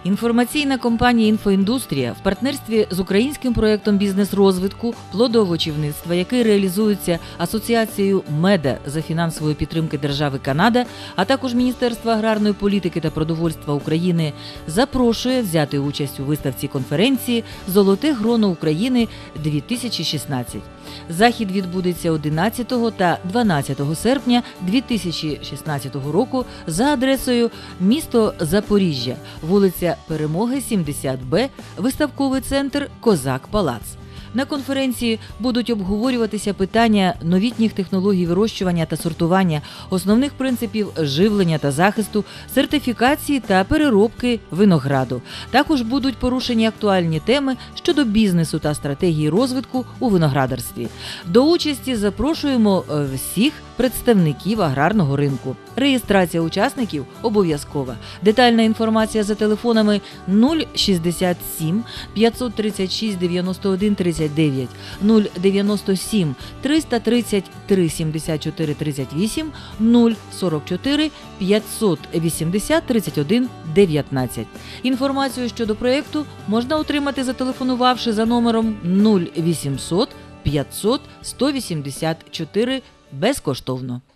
Інформаційна компанія «Інфоіндустрія» в партнерстві з українським проєктом бізнес-розвитку плодоовочівництва, який реалізується Асоціацією МЕДА за фінансової підтримки держави Канада, а також Міністерства аграрної політики та продовольства України, запрошує взяти участь у виставці конференції «Золоте гроно України-2016». Захід відбудеться 11 та 12 серпня 2016 року за адресою місто Запоріжжя, вулиця Перемоги, 70Б, виставковий центр «Козак-Палац». На конференції будуть обговорюватися питання новітніх технологій вирощування та сортування, основних принципів живлення та захисту, сертифікації та переробки винограду. Також будуть порушені актуальні теми щодо бізнесу та стратегії розвитку у виноградарстві. До участі запрошуємо всіх представників аграрного ринку. Реєстрація учасників обов'язкова. Детальна інформація за телефонами 067 536 91 39, 097 333 74 38, 044 580 31 19. Інформацію щодо проєкту можна отримати, зателефонувавши за номером 0800 500 184 безкоштовно.